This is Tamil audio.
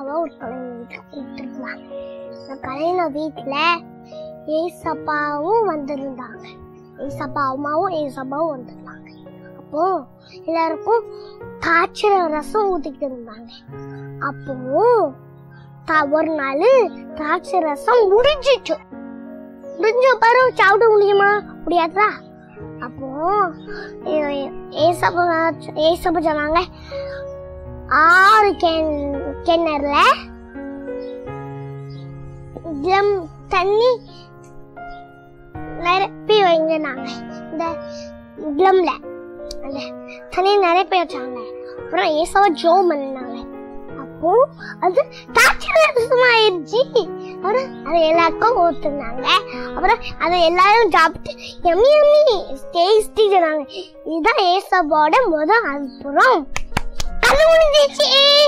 ஏசப்பாவை ஒரு கல்யாண வீட்டுக்கு கூப்பிட்டுருந்தாங்க. அந்த கல்யாண வீட்டுல ஏசப்பாவும் வந்திருந்தாங்க. ஏசப்பா அம்மாவும் ஏசப்பாவும் வந்திருந்தாங்க. அப்போ எல்லாருக்கும் திராட்சை ரசம் ஊத்திட்டு இருந்தாங்க. அப்போ ஒரு நாள் திராட்சை ரசம் முடிஞ்சிச்சு. முடிஞ்ச பிறகு சாப்பிட முடியுமா? முடியாதா? அப்போ ஏசப்பா சொன்னாங்க, 6 கிணறுல தண்ணி நிரப்பி வைங்க. நாங்க இந்த ட்ரம்ல அந்த தண்ணி நிரப்பி வச்சாங்க. அப்புறம் ஏசப்பா ஜெபம் பண்ணாங்க. அப்போ அது தாட்சியமாயிருச்சு. அப்புறம் அதை எல்லாருக்கும் ஊத்துனாங்க. அப்புறம் அதை எல்லாரும் சாப்பிட்டு எம்மி எம்மி டேஸ்டி சொன்னாங்க. இதுதான் ஏசப்பாவோட முதல் அற்புதம். அது முடிஞ்சிச்சு.